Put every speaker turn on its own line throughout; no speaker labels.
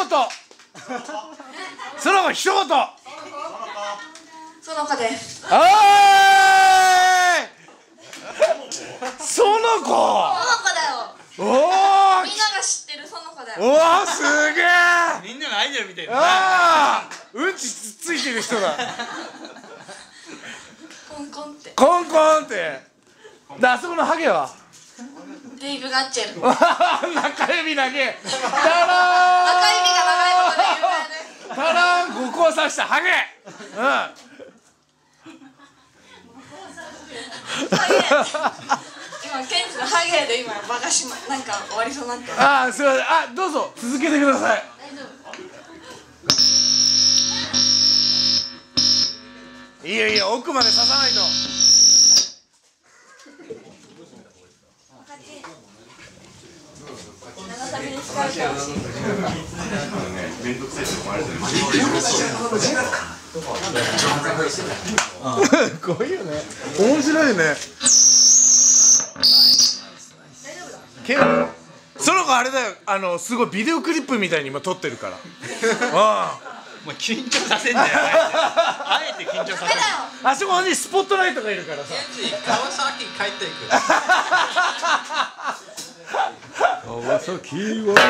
その子一言。
その子です。
おーい。その子。
その子だよ。
おお。
みんなが知ってるその子だよ。
おお、すげえ。
みんなのアイデアみたいな。
ああ、うんちついてる人だ。
コンコンって。
コンコンって。で、あそこのハゲは。
デイブガッチェル。
中指投げ。たら
中指が長いことで有名です。
ー。たらー、5個刺したハゲ。うん。
今ケンチのハゲで今バカしまなんか終わりそうになってる。
ああ、すみません。あ、どうぞ続けてください。いいよいいよ、奥まで刺さないと。
めんどくさいと思われてる。
こういうね、面白いね。その子あれだよ、すごいビデオクリップみたいに今撮ってるから。
もう緊張させんだよ。あえて緊張させる。
あそこにスポットライトがいるからさ。
川崎帰っていく。
川崎は。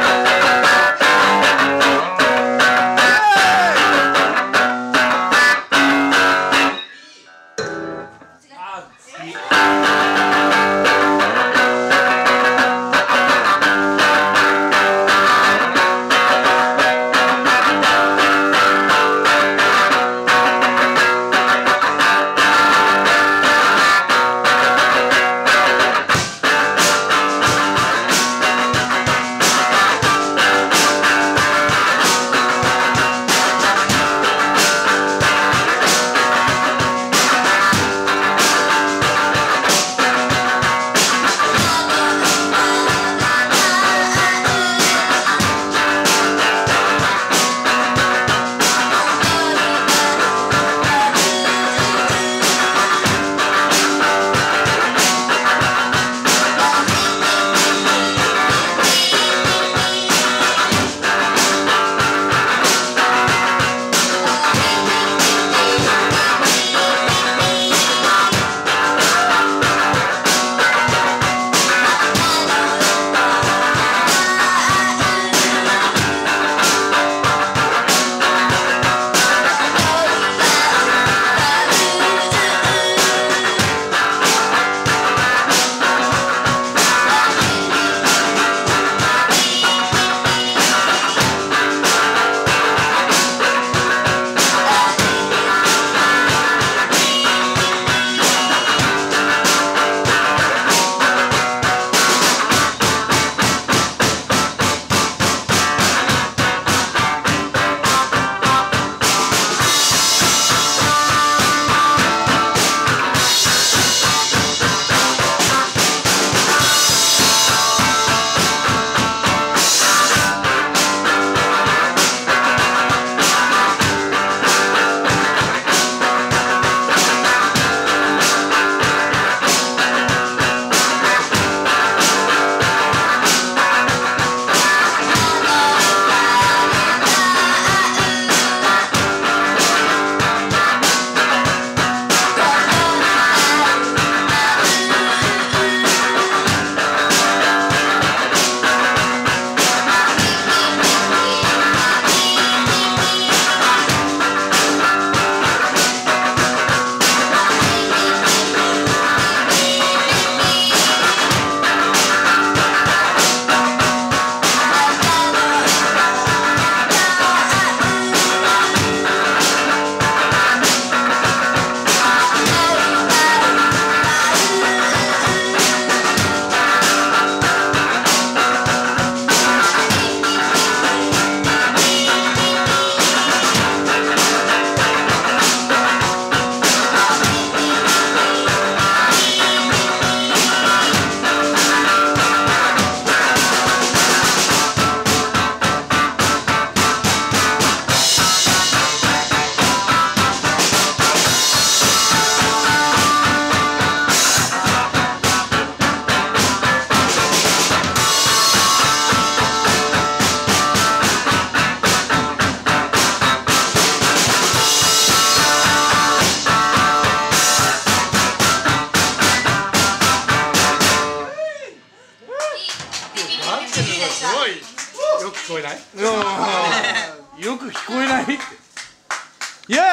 聞こえない？
よく聞こえないって。いや。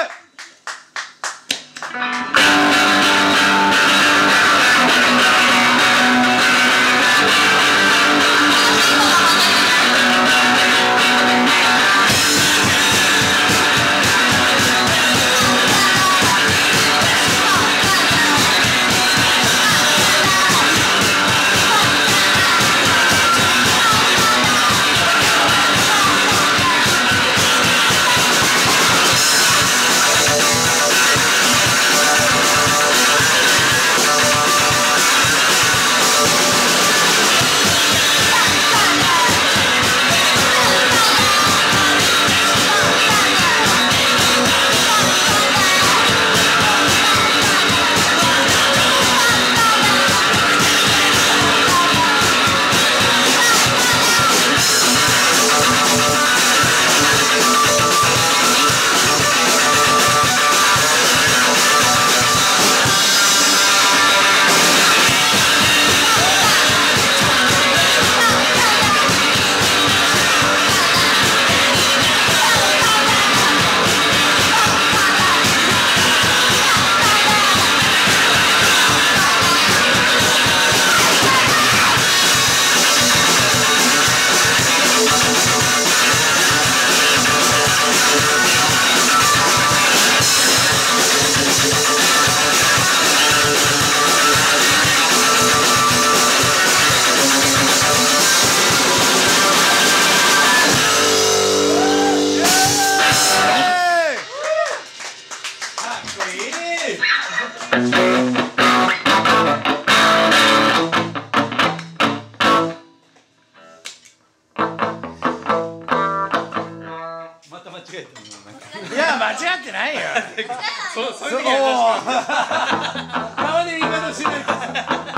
また間違えたのなんか。
いや間違ってないよ。
そういう時は
たまに言い方しないと。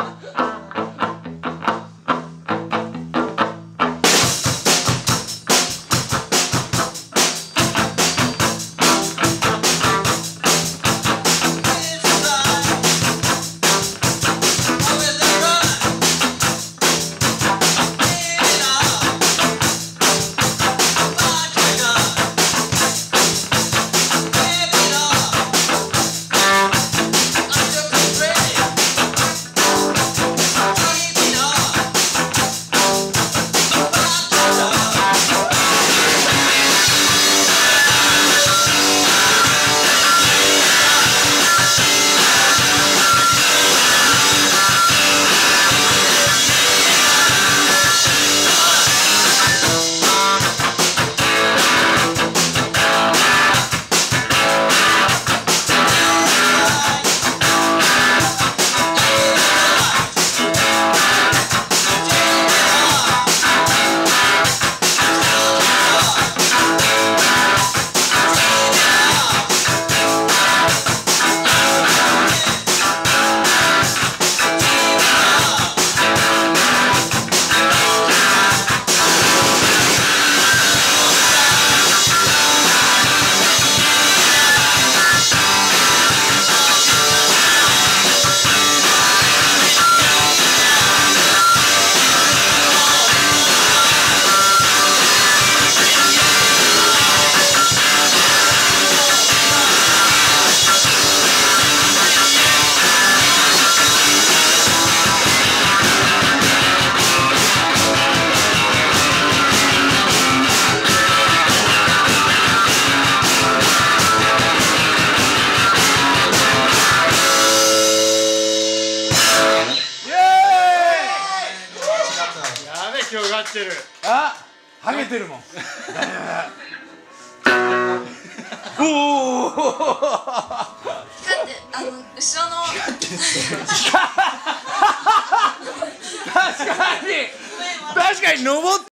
今日がってる。
あ、ハゲてるもん。おお。
だって後ろの
確かに登って